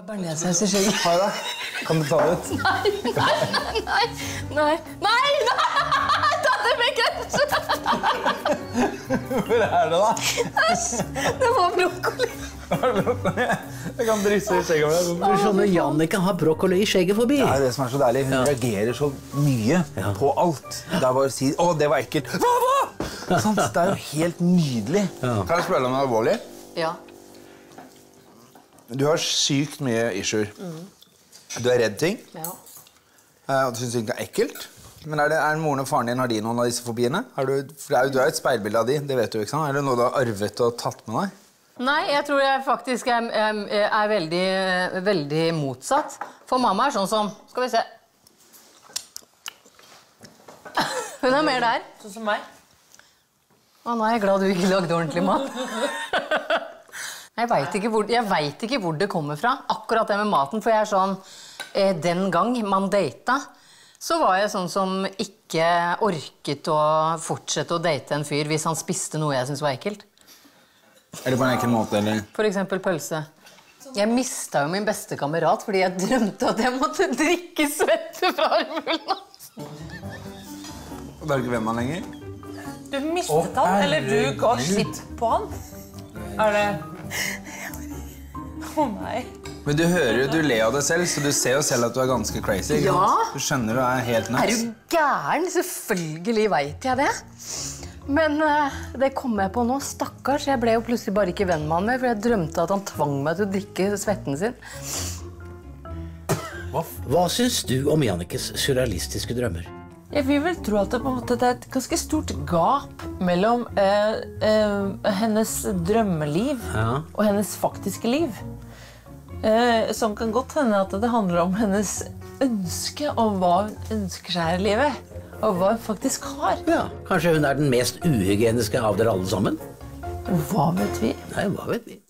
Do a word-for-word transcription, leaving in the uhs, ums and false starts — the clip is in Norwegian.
Bearnéssaus i skjegget. Har du det? Kan du ta det ut? Nei, nei, nei, nei, nei, nei, ta det med kanskje. Hvor er det da? Det var brokkoli. Jeg kan drysse i skjegget med det. Du skjønner, Jannicke har brokkoli i skjegget forbi. Det er det som er så deilig. Hun Ja. reagerer så mye Ja. på alt. Det er bare å si, å, det var ekkelt. Hva, hva? Sånn, det er jo helt nydelig. Ja. Kan jeg spørre deg om noe alvorlig? Ja. Du har sykt mye issuer. Du er redd ting, Ja. eh, og du synes ikke det er ekkelt. Men er, det, er moren og faren din, har de noen av disse fobiene? Er du, for det er jo- du er jo et speilbilde av de, det vet du ikke sant? Er det noe du har arvet og tatt med deg? Nei, jeg tror jeg faktisk er, er, er veldig, veldig motsatt. For mamma er sånn som, skal vi se. Hun er mer der. Sånn som meg. Å, nå er jeg glad du ikke lagde ordentlig mat. Jeg vet ikke hvor, jeg vet ikke hvor det kommer fra, akkurat det med maten, for jeg er sånn, eh, den gang man data, så var jeg sånn som ikke orket å fortsette å date en fyr hvis han spiste noe jeg synes var ekkelt. Er det på en ekkel måte, eller? For eksempel pølse. Jeg mistet jo min beste kamerat, fordi jeg drømte at jeg måtte drikke svette fra armhulen. Og da er det ikke hvem man lenger? Du mistet han, eller du ga slipp på han? Er det... Å nei. Men du hører jo, du ler av det selv, så du ser jo selv at du er ganske crazy, ikke Ja. sant? Du skjønner du er helt Er nuts. du gæren? Selvfølgelig vet jeg det. Men eh, det kom jeg på nå. Stakkars, jeg ble jo plutselig bare ikke venn med han mer, for jeg drømte at han tvang meg til å drikke svetten sin. Hva syns du om Jannickes surrealistiske drømmer? Jeg vil vel tro at det, på en måte, det er et ganske stort gap mellom eh, eh, hennes drømmeliv Ja. og hennes faktiske liv. Eh, som kan godt hende at det handler om hennes ønske og hva hun ønsker seg i livet. Og hva hun faktisk har. Ja, kanskje hun er den mest uhygieniske av dere alle sammen? Hva vet vi? Nei, hva vet vi?